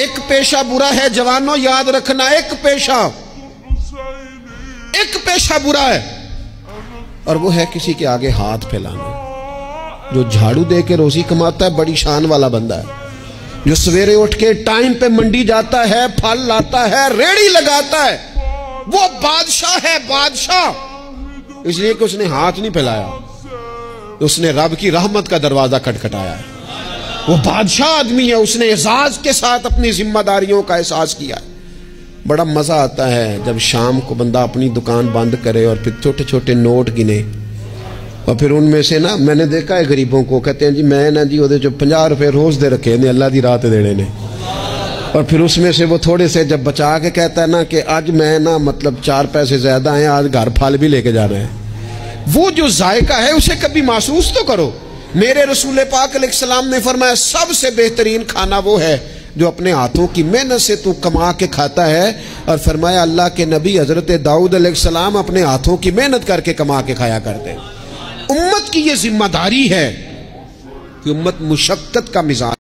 ایک پیشہ برا ہے جوانوں، یاد رکھنا، ایک پیشہ برا ہے، اور وہ ہے کسی کے آگے ہاتھ پھیلانا۔ جو جھاڑو دے کے روزی کماتا ہے بڑی شان والا بندہ ہے، جو سویرے اٹھ کے ٹائم پہ منڈی جاتا ہے، پھل لاتا ہے، ریڑی لگاتا ہے، وہ بادشاہ ہے، بادشاہ، اس لیے کہ اس نے ہاتھ نہیں پھیلایا، اس نے رب کی رحمت کا دروازہ کھٹکھٹایا ہے۔ وہ بادشاہ آدمی ہے، اس نے اعزاز کے ساتھ اپنی ذمہ داریوں کا احساس کیا ہے۔ بڑا مزہ آتا ہے جب شام کو بندہ اپنی دکان بند کرے اور پھر چھوٹے چھوٹے نوٹ گنے، اور پھر ان میں سے نا، میں نے دیکھا ہے غریبوں کو، کہتے ہیں جی میں نا جی وہ جو 50 روپے روز دے رکھے نے اللہ دی رات دینے نے، اور پھر اس میں سے وہ تھوڑے سے جب بچا کے کہتا ہے نا کہ آج میں نا مطلب 4 پیسے زیادہ ہیں، آج گھر پھل بھی لے کے جانا ہے۔ وہ جو ذائقہ ہے اسے کبھی محسوس تو کرو۔ میرے رسول پاک علیہ السلام نے فرمایا سب سے بہترین کھانا وہ ہے جو اپنے ہاتھوں کی محنت سے تو کما کے کھاتا ہے، اور فرمایا اللہ کے نبی حضرت داؤد علیہ السلام اپنے ہاتھوں کی محنت کر کے کما کے کھایا کرتے۔ امت کی یہ ذمہ داری ہے کہ امت مشقت کا مزاج